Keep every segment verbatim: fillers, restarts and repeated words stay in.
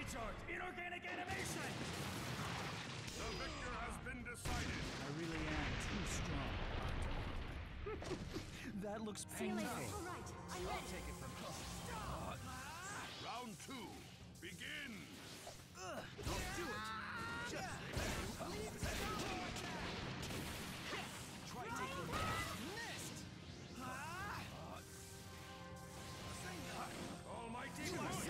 Sage Art Inorganic Animation! The victor has been decided. I really am too strong. That looks See you painful. later. All right, I'm ready. Take it from here. Round two, begin. Don't do it! Just try taking that. Missed! Almighty push!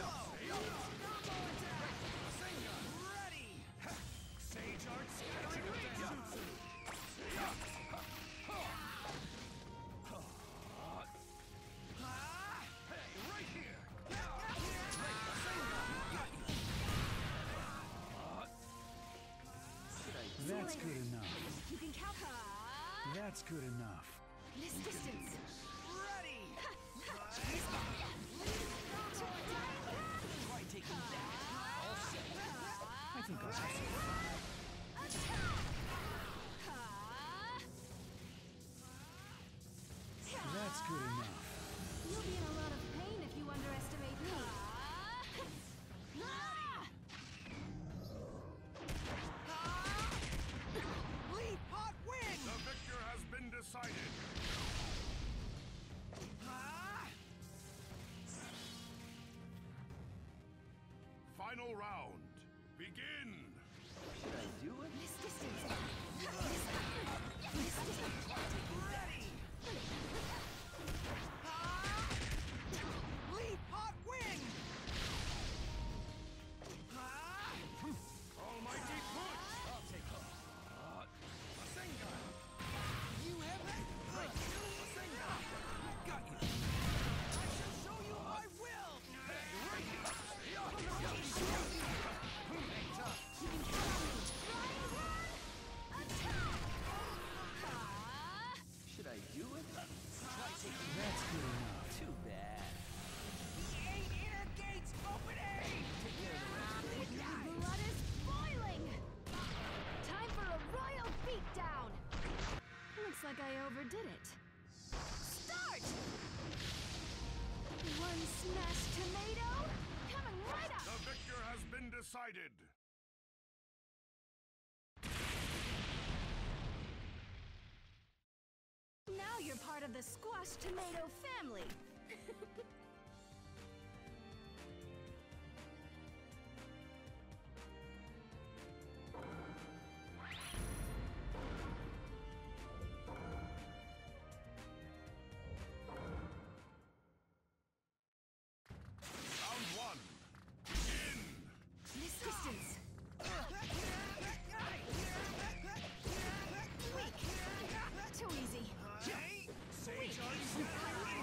Ready! Sage Art Scattering Jutsu! Hey, right here! That's good enough. You can count. That's good enough. This distance. Ready! Try taking that. All set. I think I'll have some fun. That's good enough. You'll be in a lot of pain if you underestimate me. Lead Hot Win! The victor has been decided. Final round, begin. Should I do it? This distance. This distance. Ready! Lead Hot Win! Almighty push! I'll take her. Rasengan! You have it! Right! Rasengan! Got you! I shall show you my will! Hey, right here! Should I do it? Try taking That's good enough. Too bad. The eight inner gates opening! Take care of the rest. The blood is boiling. Time for a royal beatdown. Looks like I overdid it. Start! One smashed tomato coming right up. The victor has been decided. Now you're part of the squash tomato family. Round one, begin. This distance. Weak. Too easy. Sage Art Scattering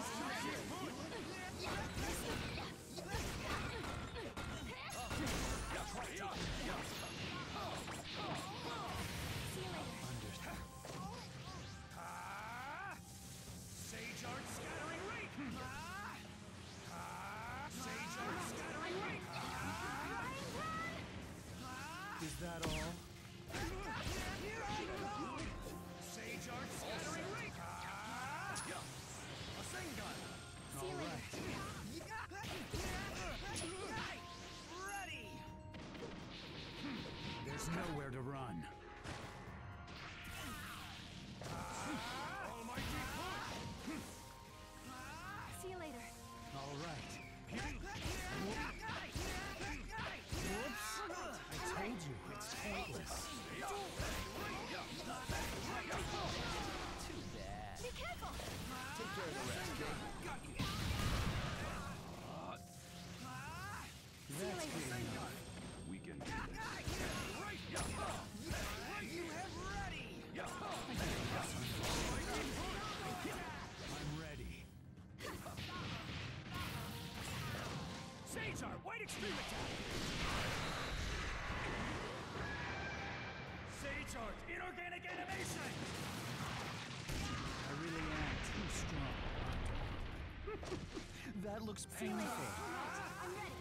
See you later. Sage Art Scattering Ring! Sage Art Scattering Ring! Is that all? Here I go! Sage Art Scattering Ring! Rasengan! See you All later. Right. Ready! There's nowhere to run. Almighty push! See you later. All right. Whoops! I told you, it's pointless. Too bad. Be careful. Take care of the rest. Got you. That's good enough. We can do this. Right. You have ready. I'm ready. Sage Art, White Extreme Attack! Sage Art, Inorganic Animation! I really am too strong. That looks See you later. painful. All right, I'm ready.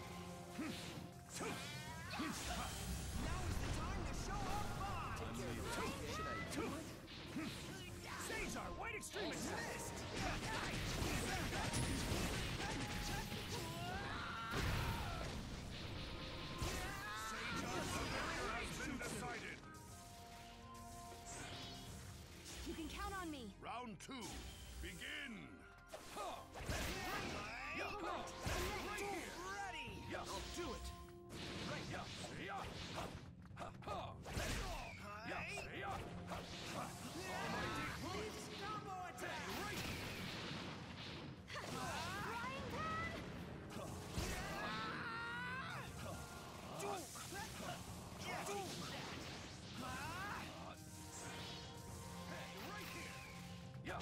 Now is the time to show off five! Should I do it? Sage Art, White Extreme Attack! two, begin! Huh. All right, I'm ready. Ready! Yeah, I'll do it! Right, yeah, see ya! Ha, ha, ha! Yeah, see ya! Ha, ha! Almighty push! Combo attack! Right! Frying pan? Hey, right here! Yeah!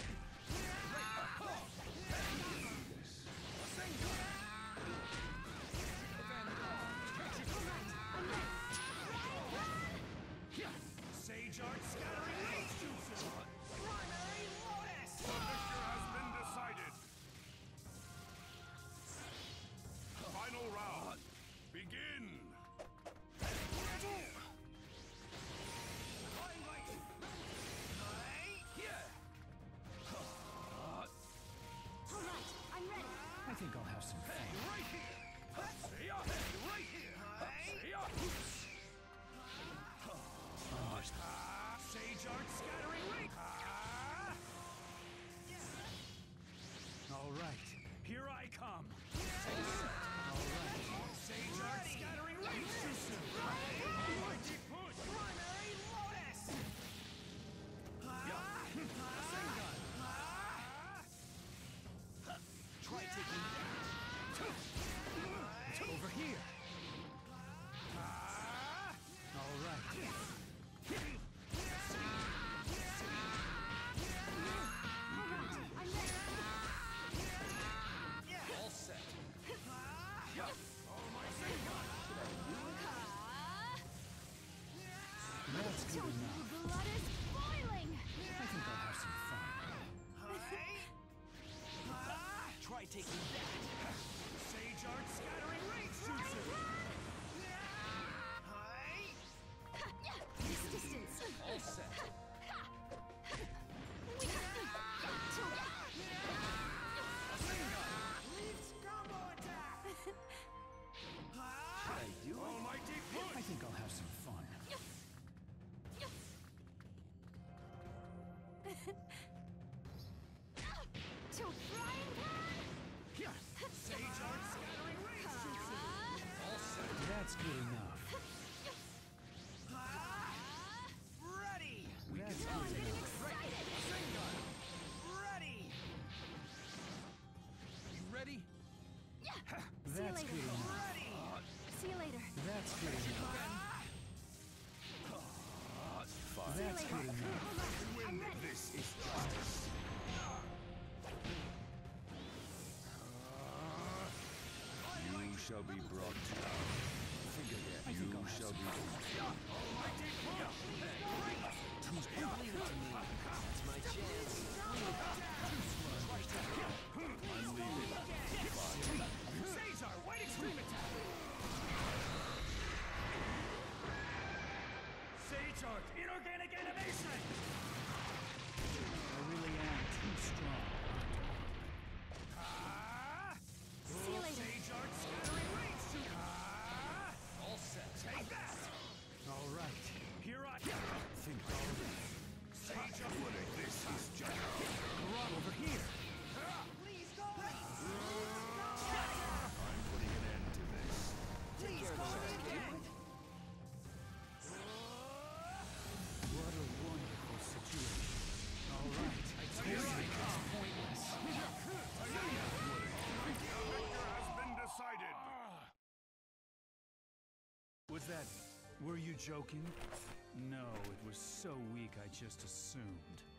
Sage Art Scattering Rage Jutsu! Primary Lotus! The victor has been decided. Final round. Begin. All right, I'm ready. I think I'll have some fun. Right here! See ya! Right here! See ya! Sage Art Scattering Rage! All right, here I come. All right, Sage Art Scattering Rage Jutsu! Mighty push! Primary Lotus! Rasengan! Try taking that. Over here. All right. I'm ready. All set. Yeah! Oh my Sengun! That's good enough. The blood is boiling. I think I'll have some fun. Try taking that! Sage Art Scattering Rage Jutsu! This distance. All set. Leaves combo attack! I do Almighty push! I think I'll have some fun. To frying pan? Sage Art Scattering Rage Jutsu! All set. That's good enough. Ready. That's Oh, I'm good getting enough. excited. Sengun! Ready. You ready? See you That's later. good enough. Ready. See you later. That's good enough. See you That's later. good enough. All right, I'm ready. This is justice. You shall be brought down. I think You I'll have shall some be. fun. Leave it to me. That's my chance. Caesar, White Extreme Attack! Sage Art, Inorganic Animation! I really am too strong. See you later. Sage Art Scattering Rage Jutsu! All set. Take that! All right, here I think already. Sage Art, This is justice. Garrote over here! I'm putting an end to this. Please call me again! What a wonderful situation. All right, I tell you, it's pointless. The victor has been decided. Was that... were you joking? No, it was so weak I just assumed.